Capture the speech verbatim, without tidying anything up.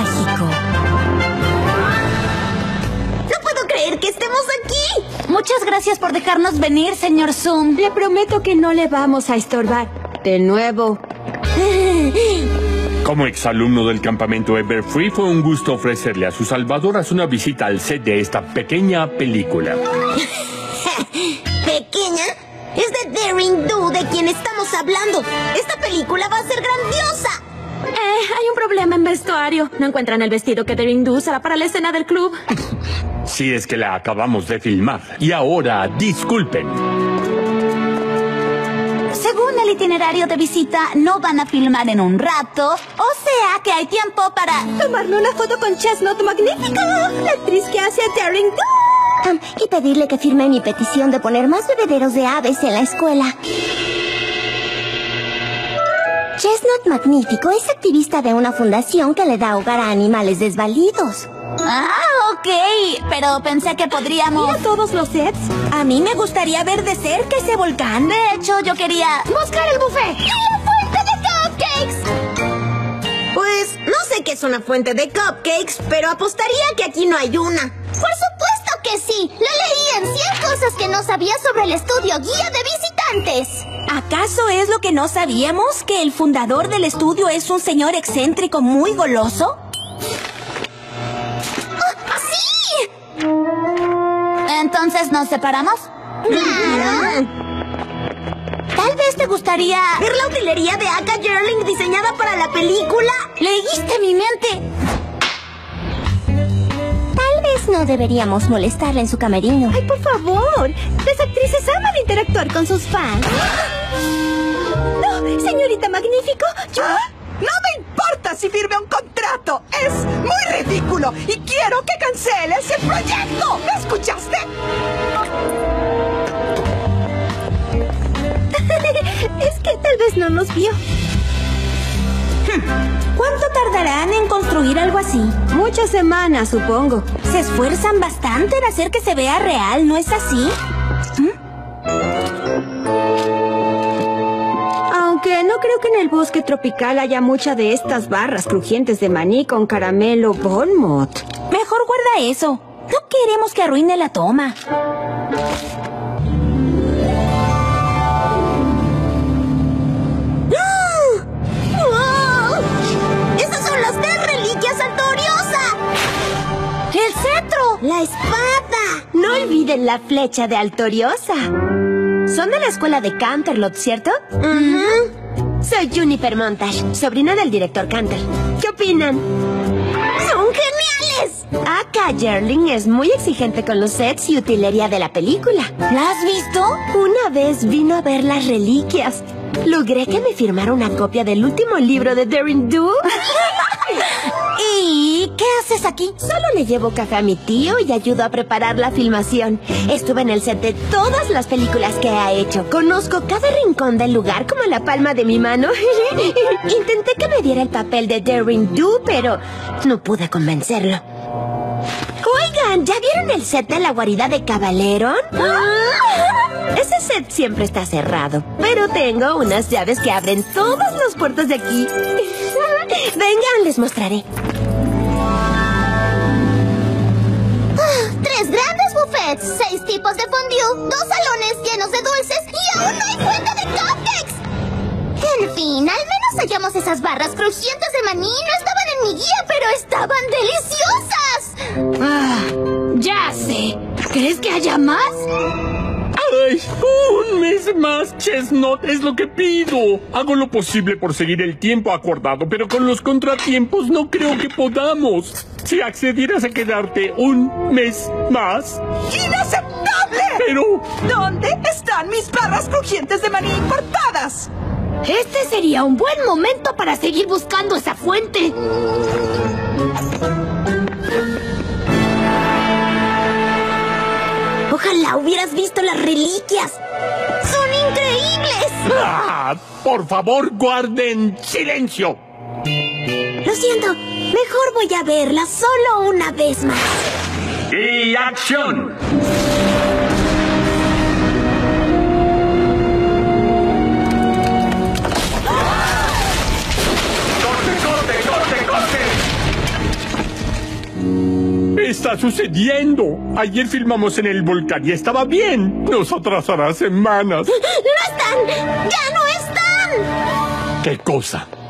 mágico. ¡No puedo creer que estemos aquí! Muchas gracias por dejarnos venir, señor Zoom. Le prometo que no le vamos a estorbar. De nuevo. Como exalumno del campamento Everfree, fue un gusto ofrecerle a sus salvadoras una visita al set de esta pequeña película. ¿Pequeña? Es de Daring Do de quien estamos hablando. Esta película va a ser grandiosa. Eh, hay un problema en vestuario. No encuentran el vestido que Daring Do usará para la escena del club. Si es que la acabamos de filmar. Y ahora, disculpen. Según el itinerario de visita, no van a filmar en un rato. O sea que hay tiempo para... Tomarle una foto con Chestnut Magnífico, la actriz que hace a Daring Do. Um, y pedirle que firme mi petición de poner más bebederos de aves en la escuela. Chestnut Magnífico es activista de una fundación que le da hogar a animales desvalidos. Ah, ok. Pero pensé que podríamos... ¿Ir a todos los sets? A mí me gustaría ver de cerca ese volcán. De hecho, yo quería... ¡Buscar el buffet! ¡Y la fuente de cupcakes! Pues no sé qué es una fuente de cupcakes, pero apostaría que aquí no hay una. Por supuesto que sí. Lo leí en cien cosas que no sabía sobre el estudio Guía de Visitantes. ¿Acaso es lo que no sabíamos? ¿Que el fundador del estudio es un señor excéntrico muy goloso? ¡Sí! ¿Entonces nos separamos? ¡Claro! Tal vez te gustaría... ¿Ver la utilería de Aka Jerling diseñada para la película? Leíste mi mente. Tal vez no deberíamos molestarla en su camerino. ¡Ay, por favor! Las actrices aman interactuar con sus fans. ¡No, señorita Magnífico! ¡Yo! No me importa si firme un contrato. Es muy ridículo y quiero que canceles el proyecto. ¿Me escuchaste? Es que tal vez no nos vio. ¿Cuánto tardarán en construir algo así? Muchas semanas, supongo. Se esfuerzan bastante en hacer que se vea real, ¿no es así? Aunque no creo que en el bosque tropical haya mucha de estas barras crujientes de maní con caramelo Bonmot. Mejor guarda eso. No queremos que arruine la toma. ¡El cetro! ¡La espada! No olviden la flecha de Altoriosa. Son de la escuela de Canterlot, ¿cierto? Uh-huh. Soy Juniper Montage, sobrina del director Canter. ¿Qué opinan? ¡Son geniales! Aka Jerling es muy exigente con los sets y utilería de la película. ¿La has visto? Una vez vino a ver las reliquias. Logré que me firmara una copia del último libro de Daring Do. ¿Y qué haces aquí? Solo le llevo café a mi tío y ayudo a preparar la filmación. Estuve en el set de todas las películas que ha hecho. Conozco cada rincón del lugar como la palma de mi mano. Intenté que me diera el papel de Daring Do, pero no pude convencerlo. Oigan, ¿ya vieron el set de la guarida de Cavaleron? Ese set siempre está cerrado, pero tengo unas llaves que abren todas las puertas de aquí. Vengan, les mostraré. Tres grandes buffets, seis tipos de fondue, dos salones llenos de dulces y aún no hay fuente de cupcakes. En fin, al menos hallamos esas barras crujientes de maní. No estaban en mi guía, pero estaban deliciosas. Ah, ya sé. ¿Crees que haya más? ¡Ay! ¡Un mes más, Chestnut! Es lo que pido. Hago lo posible por seguir el tiempo acordado, pero con los contratiempos no creo que podamos. Si accedieras a quedarte un mes más... ¡Inaceptable! Pero... ¿Dónde están mis barras crujientes de maní importadas? Este sería un buen momento para seguir buscando esa fuente. Ojalá hubieras visto las reliquias. ¡Son increíbles! ¡Ah! ¡Por favor, guarden silencio! Lo siento. Mejor voy a verlas solo una vez más. ¡Y acción! ¡Corte, corte, corte, corte! ¿Qué está sucediendo? Ayer filmamos en el volcán y estaba bien. Nos atrasará semanas. ¡No están! ¡Ya no están! ¿Qué cosa?